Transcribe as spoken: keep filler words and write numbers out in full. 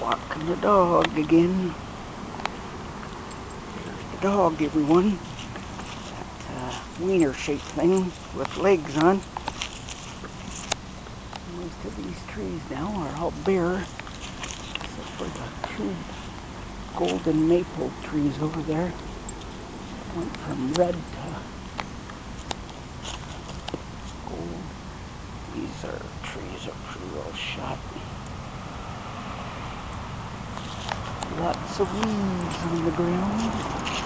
Walking the dog again. There's the dog, everyone. That uh, wiener-shaped thing with legs on. Most of these trees now are all bare, except for the two golden maple trees over there. Went from red to gold. These are trees are pretty well shot. Lots of leaves on the ground.